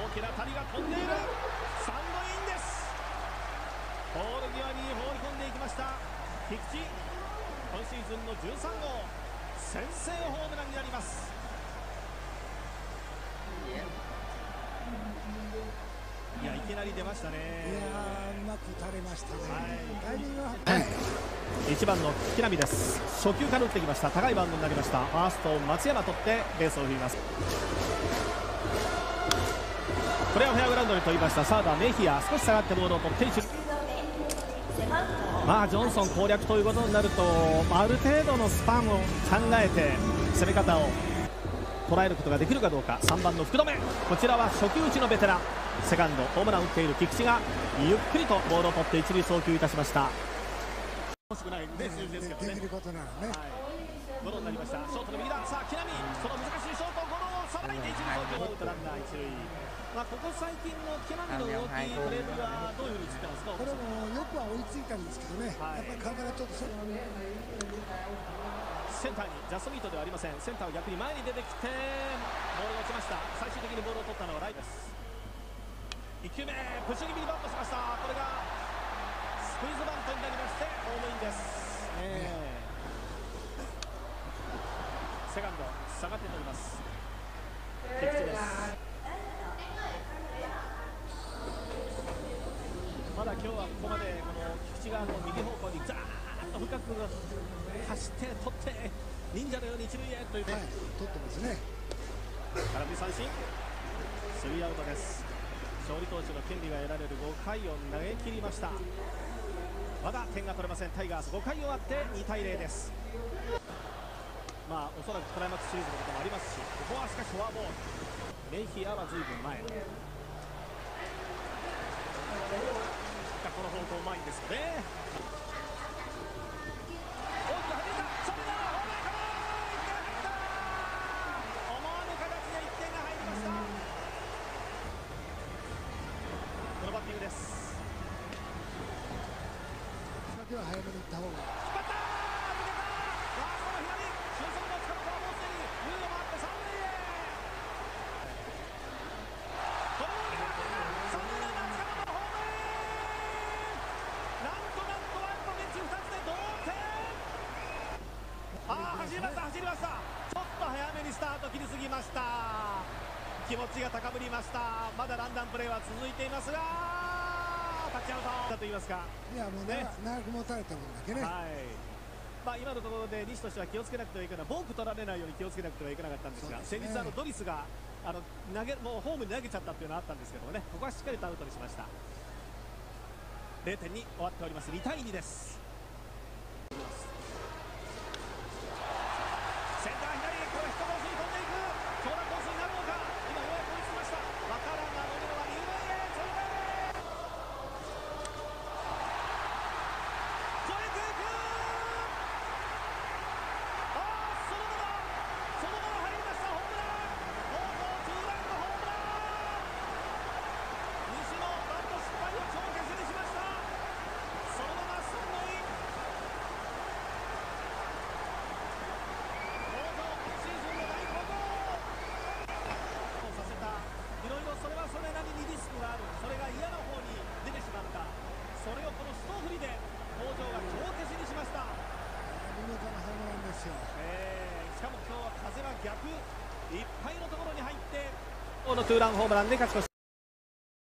きな当たりが飛んでいる。サンドインです。ポール際に放り込んでいきました菊池。今シーズンの13号先制ホームランになります。いや、いきなり出ましたね。 いやうまく打たれましたね。タイミングは 1番の木浪です。初球から打ってきました。高いバウンドになりました。ファースト松山取ってベースを踏みます。これはフェアグラウンドに飛びました。サードはメヒア、少し下がってボールを取って一塁。まあジョンソン攻略ということになると、ある程度のスパンを考えて攻め方を捉えることができるかどうか。3番の福留、こちらは初球打ちのベテラン、セカンドホームランを打っている菊池がゆっくりとボールを取って一塁送球いたしました。欲しくないですけどね。できることならね。ゴロになりました。ショートの右だ。さあ木浪、その難しいショートゴロをさばいて一塁送球、アウトランナー一塁。まあここ最近の木浪の動き、プレーはどういうふうに映ってますか。 これもよくは追いついたんですけどね、やっぱり体がちょっとセンターにジャストミートではありません。センターは逆に前に出てきてボールが落ちました。最終的にボールを取ったのはライトです。1球目プッシュ気味にバントしました。これがスクイズバントになりましてホームインです。セカンド下がって取ります。菊池です。まだ今日はここまでこの菊池が右方向にザーッと深く走って取って忍者のように一塁へというね、 取ってますね。 空振り三振、スリーアウトです。勝利投手の権利が得られる5回を投げ切りました。まだ点が取れませんタイガース。5回終わって2対0です。まあおそらくクライマックスシリーズのこともありますし、ここはしかしフォアボール。メイヒアは随分前、この方向うまいんですよね。大きく弾いた、それがホームランかな。思わぬ形で1点が入りました。このバッティングです。 先は早めに行った方が。 引っ張った、抜けた。ファーストの左、俊足の力とはもうすでに塁を回って三塁へ。このボールが三塁ランナー塚本ホームイン。なんとワンコベンチ2つで同点。走りました走りました。ちょっと早めにスタート切りすぎました。気持ちが高ぶりました。まだランダムプレーは続いていますが、タッチアウトだと言いますか。 いやもうね、長く持たれた分だけね。 まあ今のところで西としては気をつけなくてはいけない、ボーク取られないように気をつけなくてはいけなかったんですが、先日ドリスがもうホームに投げちゃったっていうのがあったんですけどもね、ここはしっかりとアウトにしました。0点に終わっております。2対2です。センター左、これヒットコースに飛んでいく長打コースになるのか。今ようやく追いつきました。バカランが伸びるは二塁へ、それで超えていく。そのまま入りました。ホームラン、高校ツーランのホームラン。西のバント失敗を帳消しにしました。そのまま三塁。シーズンの第5号をさせた。いろいろそれはそれなりにリスクがある。それが嫌な方に出てしまった。それをこのストーフリで北条が帳消しにしました。 見事なホームランですよ。 しかも今日は風は逆いっぱいのところに入ってこのツーランホームランで勝ち越し。